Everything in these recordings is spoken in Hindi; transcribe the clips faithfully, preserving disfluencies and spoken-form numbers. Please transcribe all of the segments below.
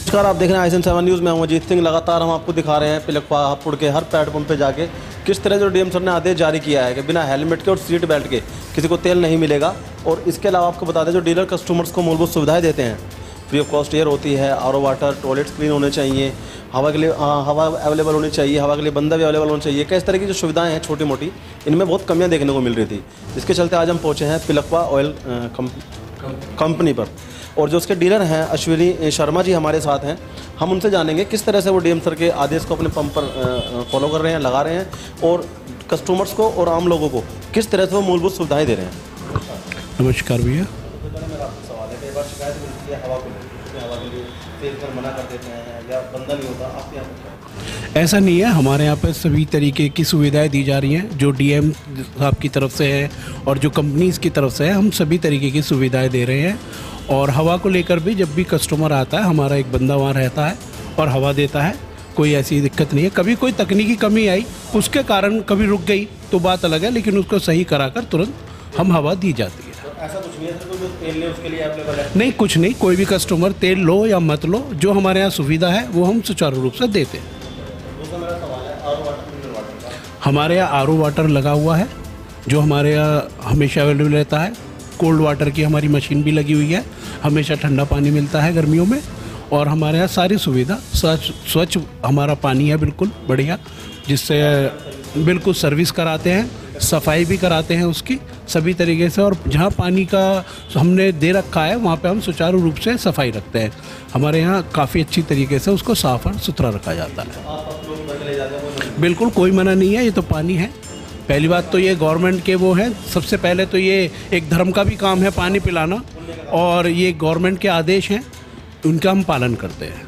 नमस्कार, आप देख रहे हैं I S N seven news में हूं अजीत सिंह। लगातार हम आपको दिखा रहे हैं पिलखवा हापुड़ के हर पेट्रोल पंप पे जाके किस तरह जो डीएम सर ने आदेश जारी किया है कि बिना हेलमेट के और सीट बेल्ट के किसी को तेल नहीं मिलेगा। और इसके अलावा आपको बता दें, जो डीलर कस्टमर्स को मूलभूत सुविधाएं देते हैं, फ्री ऑफ कॉस्ट एयर होती है, R O water, toilet clean होने चाहिए, हवा के लिए हवा अवेलेबल होनी चाहिए, हवा के लिए बंदा भी अवेलेबल होना चाहिए। कई तरह की जो सुविधाएं हैं छोटी मोटी, इनमें बहुत कमियाँ देखने को मिल रही थी। इसके चलते आज हम पहुँचे हैं पिलखवा ऑयल कंपनी पर, और जो उसके डीलर हैं अश्विनी शर्मा जी हमारे साथ हैं। हम उनसे जानेंगे किस तरह से वो डीएम सर के आदेश को अपने पंप पर फॉलो कर रहे हैं, लगा रहे हैं, और कस्टमर्स को और आम लोगों को किस तरह से वो मूलभूत सुविधाएं दे रहे हैं। नमस्कार भैया। मेरा आपसे सवाल है, कई बार शिकायत मिलती है हवा को लेकर, हवा के लिए तेल पर मना कर देते हैं या बंदा नहीं होता, आपके यहाँ पर? ऐसा नहीं है, हमारे यहाँ पर सभी तरीके की सुविधाएं दी जा रही हैं, जो डीएम साहब की तरफ से है और जो कंपनीज की तरफ से है। हम सभी तरीके की सुविधाएं दे रहे हैं। और हवा को लेकर भी जब भी कस्टमर आता है, हमारा एक बंदा वहाँ रहता है और हवा देता है। कोई ऐसी दिक्कत नहीं है। कभी कोई तकनीकी कमी आई, उसके कारण कभी रुक गई तो बात अलग है, लेकिन उसको सही कराकर तुरंत हम हवा दी जाती है। तो ऐसा कुछ नहीं है सर, जो तेल ले उसके लिए अवेलेबल है? नहीं, कुछ नहीं। कोई भी कस्टमर तेल लो या मत लो, जो हमारे यहाँ सुविधा है वो हम सुचारू रूप से देते हैं। दूसरा मेरा सवाल है R O water, mineral water का। हमारे यहाँ आर ओ वाटर लगा हुआ है, जो हमारे यहाँ हमेशा अवेलेबल रहता है। कोल्ड वाटर की हमारी मशीन भी लगी हुई है, हमेशा ठंडा पानी मिलता है गर्मियों में। और हमारे यहाँ सारी सुविधा, स्वच्छ स्वच्छ हमारा पानी है, बिल्कुल बढ़िया, जिससे बिल्कुल सर्विस कराते हैं, सफाई भी कराते हैं उसकी सभी तरीके से। और जहाँ पानी का हमने दे रखा है वहाँ पे हम सुचारू रूप से सफाई रखते हैं। हमारे यहाँ काफ़ी अच्छी तरीके से उसको साफ और सुथरा रखा जाता है। बिल्कुल कोई मना नहीं है, ये तो पानी है। पहली बात तो ये गवर्नमेंट के वो हैं, सबसे पहले तो ये एक धर्म का भी काम है पानी पिलाना, और ये गवर्नमेंट के आदेश हैं, उनका हम पालन करते हैं।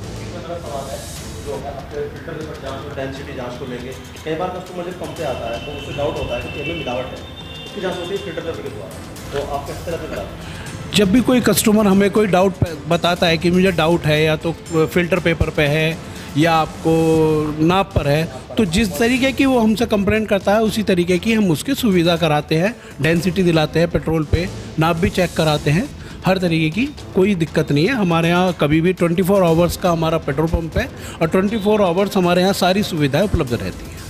डेंसिटी जांच को लेंगे, कई बार कस्टमर जब पंप पे आता है तो उससे डाउट होता है कि तेल में मिलावट है, उसकी जांच होती है फिल्टर पेपर के द्वारा। तो आप किस तरह से कराते हैं? जब भी कोई कस्टमर हमें कोई डाउट बताता है कि मुझे डाउट है, या तो फिल्टर पेपर पे है या आपको नाप पर है, तो जिस तरीके की वो हमसे कंप्लेंट करता है उसी तरीके की हम उसकी सुविधा कराते हैं। डेंसिटी दिलाते हैं, पेट्रोल पे नाप भी चेक कराते हैं, हर तरीके की कोई दिक्कत नहीं है। हमारे यहाँ कभी भी चौबीस आवर्स का हमारा पेट्रोल पंप है, और चौबीस आवर्स हमारे यहाँ सारी सुविधाएं उपलब्ध रहती हैं।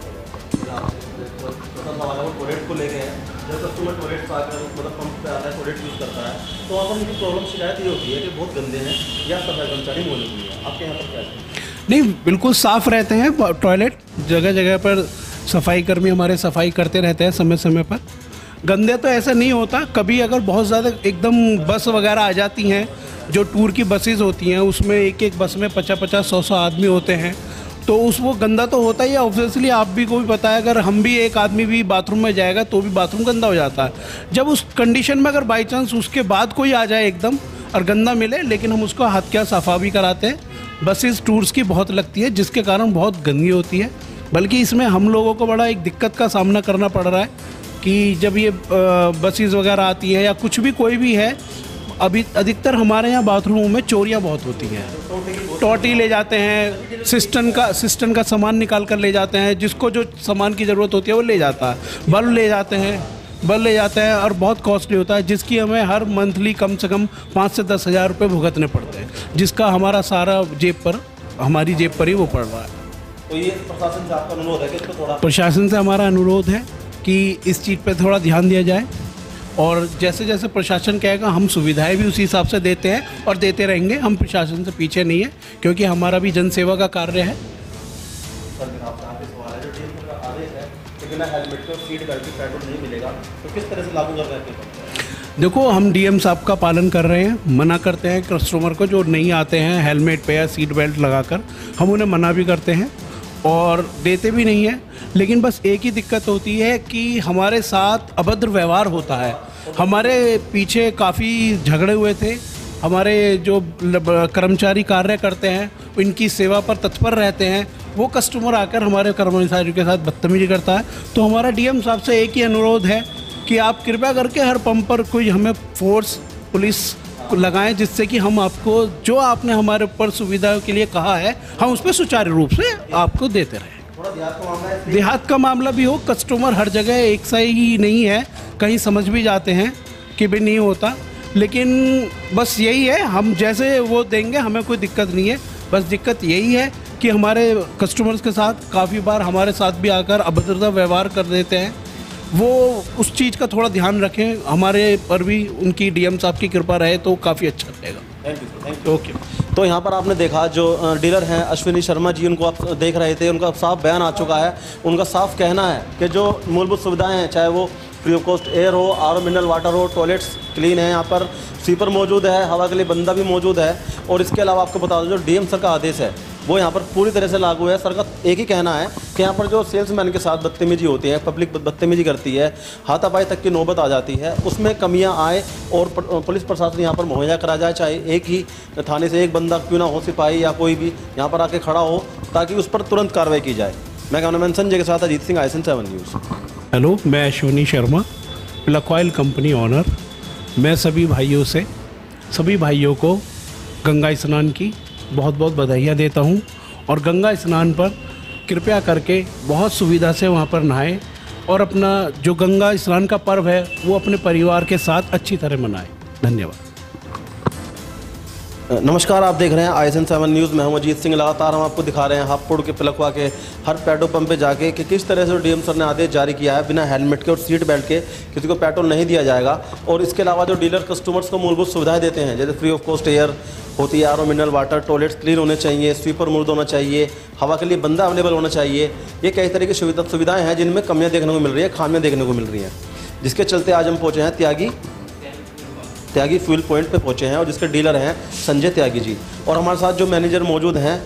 टॉयलेट को लेके हैं, जब कस्टमर टॉयलेट मतलब पंप पे आता है, टॉयलेट यूज़ करता है, तो वहाँ पर उनकी प्रॉब्लम शिकायत ये होती है कि बहुत गंदे हैं या सफाई कर्मचारी मौजूद नहीं है। आपके यहाँ पर क्या है? नहीं, बिल्कुल साफ़ रहते हैं टॉयलेट, जगह जगह पर सफाई कर्मी हमारे सफाई करते रहते हैं समय समय पर। गंदे तो ऐसा नहीं होता। कभी अगर बहुत ज़्यादा एकदम बस वगैरह आ जाती हैं, जो टूर की बसेस होती हैं, उसमें एक एक बस में पचास पचास सौ सौ आदमी होते हैं, तो उस वो गंदा तो होता ही है ऑब्वियसली। आप भी को भी पता है, अगर हम भी एक आदमी भी बाथरूम में जाएगा तो भी बाथरूम गंदा हो जाता है। जब उस कंडीशन में अगर बाई चांस उसके बाद कोई आ जाए एकदम और गंदा मिले, लेकिन हम उसको हाथ क्या सफा भी कराते हैं। बसेस टूर्स की बहुत लगती है, जिसके कारण बहुत गंदगी होती है। बल्कि इसमें हम लोगों को बड़ा एक दिक्कत का सामना करना पड़ रहा है कि जब ये बसेस वगैरह आती है या कुछ भी कोई भी है, अभी अधिकतर हमारे यहाँ बाथरूमों में चोरियाँ बहुत होती हैं। टोटी ले जाते हैं, सिस्टम का सिस्टम का सामान निकाल कर ले जाते हैं, जिसको जो सामान की ज़रूरत होती है वो ले जाता है। बल्ब ले जाते हैं बल्ब ले जाते हैं और बहुत कॉस्टली होता है, जिसकी हमें हर मंथली कम से कम पाँच से दस हज़ार रुपये भुगतने पड़ते हैं, जिसका हमारा सारा जेब पर हमारी जेब पर ही वो पड़ रहा है। तो ये प्रशासन से आपका अनुरोध है कि इसको थोड़ा प्रशासन से हमारा अनुरोध है कि इस चीज़ पे थोड़ा ध्यान दिया जाए, और जैसे जैसे प्रशासन कहेगा हम सुविधाएं भी उसी हिसाब से देते हैं और देते रहेंगे। हम प्रशासन से पीछे नहीं है, क्योंकि हमारा भी जनसेवा का कार्य है। सर, मेरा आपसे आखिरी सवाल है, जो डीएम का आदेश है कि बिना हेलमेट के और सीट बेल्ट के पेट्रोल नहीं मिलेगा, तो किस तरह से लागू कर रहे हैं? देखो, हम डीएम साहब का पालन कर रहे हैं। मना करते हैं कस्टमर को जो नहीं आते हैं हेलमेट पे या सीट बेल्ट लगाकर, हम उन्हें मना भी करते हैं और देते भी नहीं है। लेकिन बस एक ही दिक्कत होती है कि हमारे साथ अभद्र व्यवहार होता है। हमारे पीछे काफ़ी झगड़े हुए थे। हमारे जो कर्मचारी कार्य करते हैं, इनकी सेवा पर तत्पर रहते हैं, वो कस्टमर आकर हमारे कर्मचारियों के साथ बदतमीजी करता है। तो हमारा डीएम साहब से एक ही अनुरोध है कि आप कृपया करके हर पंप पर कोई हमें फोर्स पुलिस लगाएं, जिससे कि हम आपको जो आपने हमारे ऊपर सुविधाओं के लिए कहा है, हम उस पर सुचारू रूप से आपको देते रहें। थोड़ा देहात का मामला है, देहात का मामला भी हो, कस्टमर हर जगह एक सा ही नहीं है, कहीं समझ भी जाते हैं कि भी नहीं होता। लेकिन बस यही है, हम जैसे वो देंगे हमें कोई दिक्कत नहीं है। बस दिक्कत यही है कि हमारे कस्टमर्स के साथ काफ़ी बार हमारे साथ भी आकर अभद्रता व्यवहार कर देते हैं। वो उस चीज़ का थोड़ा ध्यान रखें, हमारे पर भी उनकी डीएम साहब की कृपा रहे तो काफ़ी अच्छा रहेगा। Thank you sir, thank you. Okay, तो यहाँ पर आपने देखा जो डीलर हैं अश्विनी शर्मा जी, उनको आप देख रहे थे, उनका साफ बयान आ चुका है। उनका साफ कहना है कि जो मूलभूत सुविधाएं हैं, चाहे वो फ्री ऑफ कॉस्ट एयर हो, आर ओ मिनरल वाटर हो, टॉयलेट्स क्लीन है, यहाँ पर स्वीपर मौजूद है, हवा के लिए बंदा भी मौजूद है। और इसके अलावा आपको बता दो, जो डीएम सर का आदेश है वो यहाँ पर पूरी तरह से लागू है। सर का एक ही कहना है कि यहाँ पर जो सेल्समैन के साथ बदतमीजी होती है, पब्लिक बदतमीजी करती है, हाथापाई तक की नौबत आ जाती है, उसमें कमियाँ आए और पुलिस प्रशासन यहाँ पर मुहैया करा जाए। चाहे एक ही थाने से एक बंदा क्यों ना हो, सिपाही या कोई भी यहाँ पर आके खड़ा हो, ताकि उस पर तुरंत कार्रवाई की जाए। मैं कैमरामैन संजय के साथ Ajit Singh, I S N seven news. Hello, मैं Ashwini Sharma, plug oil company owner. मैं सभी भाइयों से सभी भाइयों को गंगा स्नान की बहुत बहुत बधाइयाँ देता हूँ। और गंगा स्नान पर कृपया करके बहुत सुविधा से वहाँ पर नहाएं और अपना जो गंगा स्नान का पर्व है वो अपने परिवार के साथ अच्छी तरह मनाएं। धन्यवाद। नमस्कार, आप देख रहे हैं I S N seven news. मैं हूं अजीत सिंह। लगातार हम आपको दिखा रहे हैं हापुड़ के पिलखवा के हर पेट्रोल पंप पे जाके कि किस तरह से डीएम सर ने आदेश जारी किया है, बिना हेलमेट के और सीट बेल्ट के किसी को पेट्रोल नहीं दिया जाएगा। और इसके अलावा जो डीलर कस्टमर्स को मूलभूत सुविधाएं देते हैं, जैसे फ्री ऑफ कॉस्ट एयर होती है, R O mineral water, toilets clean होने चाहिए, स्वीपर मुर्द होना चाहिए, हवा के लिए बंदा अवेलेबल होना चाहिए, ये कई तरह की सुविधा सुविधाएँ हैं जिनमें कमियाँ देखने को मिल रही है, खामियाँ देखने को मिल रही हैं। जिसके चलते आज हम पहुँचे हैं त्यागी त्यागी फ्यूल पॉइंट पे पहुंचे हैं और जिसके डीलर हैं संजय त्यागी जी। और हमारे साथ जो मैनेजर मौजूद हैं,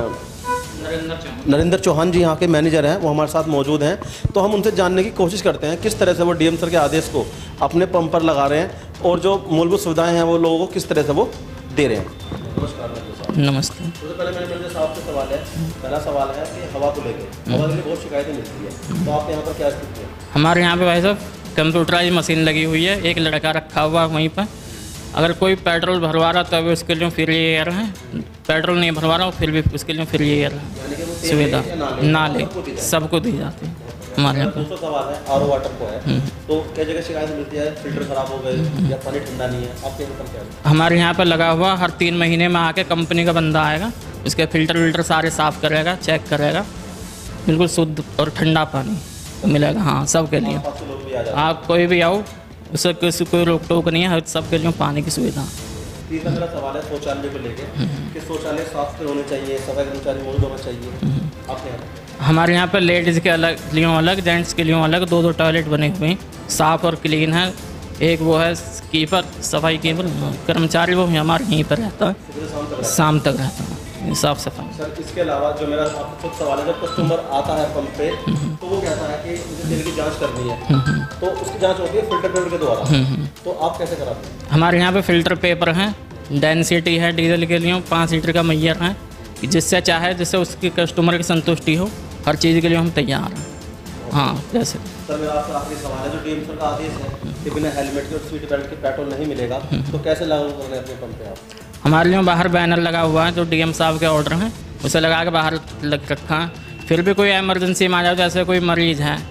नरेंद्र चौहान जी यहाँ के मैनेजर हैं, वो हमारे साथ मौजूद हैं। तो हम उनसे जानने की कोशिश करते हैं किस तरह से वो डीएम सर के आदेश को अपने पंप पर लगा रहे हैं और जो मूलभूत सुविधाएँ हैं वो लोगों को किस तरह से वो दे रहे हैं। नमस्कार। नमस्ते। सबसे पहले मेरे मैनेजर साहब से सवाल है, पहला सवाल है कि हवा को लेकर हवा के लिए बहुत शिकायतें मिलती है, तो आप यहाँ पर क्या स्थिति है? हमारे यहाँ पे भाई साहब कंप्यूटराइज मशीन लगी हुई है, एक लड़का रखा हुआ वहीं पर। अगर कोई पेट्रोल भरवा रहा तो अभी उसके लिए फ्री एयर है, पेट्रोल नहीं भरवा रहा फिर भी उसके लिए फ्री एयर है सुविधा, ना ले सबको दी जाती है हमारे यहाँ पर। दूसरा सवाल है आर ओ वाटर को है, तो कई जगह शिकायत मिलती है फिल्टर खराब हो गए या पानी ठंडा नहीं है, आपके यहाँ पर क्या है? हमारे यहाँ पर लगा हुआ हर तीन महीने में आके कंपनी का बंदा आएगा, उसके फिल्टर विल्टर सारे साफ़ करेगा, चेक करेगा, बिल्कुल शुद्ध और ठंडा पानी मिलेगा। हाँ, सबके लिए आप कोई भी आओ, उससे किसी कोई रोक टोक नहीं है, सबके लिए पानी की सुविधा। तीसरा मेरा सवाल है शौचालय को लेकर कि शौचालय साफ सुथरे होने चाहिए, सफाई कर्मचारी मौजूद होना चाहिए, आपके यहाँ? हमारे यहाँ पर लेडीज़ के अलग लिए अलग, जेंट्स के लिए अलग दो दो टॉयलेट बने हुए हैं, साफ़ और क्लीन है। एक वो है कीपर, सफाई कीपर कर्मचारी, वो हमारे यहीं पर रहता है, शाम तक रहता है साफ सफाई। सर, इसके अलावा जो मेरा आपको खुद सवाल है, जब कस्टमर आता है पंप पे तो वो कहता है कि मुझे तेल की जांच करनी है, तो उसकी जांच होती है फिल्टर पेपर के द्वारा, तो आप कैसे कराते हैं? हमारे यहाँ पे फिल्टर पेपर हैं, डेंसिटी है डीजल के लिए, पाँच लीटर का मैयर है, जिससे चाहे जिससे उसकी कस्टमर की संतुष्टि हो, हर चीज़ के लिए हम तैयार हैं। हाँ, जैसे सर मेरा आपका आखिरी सवाल है, जो डीएम सर का आदेश है कि बिना हेलमेट के और सीट बेल्ट के पेट्रोल नहीं मिलेगा, तो कैसे लागू कर रहे हैं अपने पंप पे आप? हमारे लिए बाहर बैनर लगा हुआ है, जो डीएम साहब के ऑर्डर हैं उसे लगा के बाहर लग रखा है। फिर भी कोई इमरजेंसी में आ जाए, जैसे कोई मरीज़ है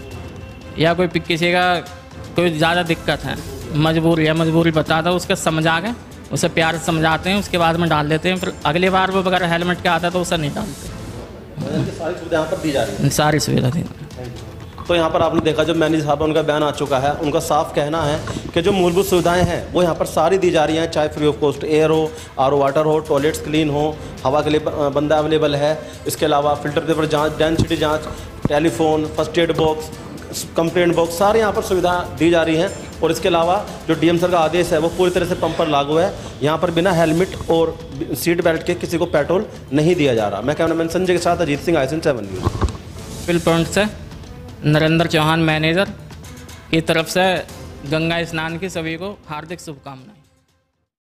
या कोई किसी का कोई ज़्यादा दिक्कत है, मजबूरी है, मजबूरी बता दो, उसके समझा के उसे प्यार से समझाते हैं, उसके बाद में डाल देते हैं। फिर अगली बार वो बगैर हेलमेट के आता है तो उसे नहीं डालते। सारी सुविधा यहाँ पर दी जा रही है? सारी सुविधा दी। तो यहाँ पर आपने देखा, जब मैनेजर साहब उनका बयान आ चुका है, उनका साफ कहना है कि जो मूलभूत सुविधाएं हैं वो यहाँ पर सारी दी जा रही हैं, चाहे फ्री ऑफ कॉस्ट एयर हो, आर ओ वाटर हो, टॉयलेट्स क्लीन हो, हवा के लिए बंदा अवेलेबल है। इसके अलावा फिल्टर पेपर जांच, डेंसिटी जांच, telephone, first aid box, complaint box, सारे यहाँ पर सुविधा दी जा रही हैं। और इसके अलावा जो डीएम सर का आदेश है वो पूरी तरह से पंप पर लागू है। यहाँ पर बिना हेलमेट और सीट बेल्ट के किसी को पेट्रोल नहीं दिया जा रहा। मैं कैमरामैन संजय के साथ Ajit Singh, I S N seven news. Fill point से नरेंद्र चौहान मैनेजर की तरफ से गंगा स्नान की सभी को हार्दिक शुभकामनाएं।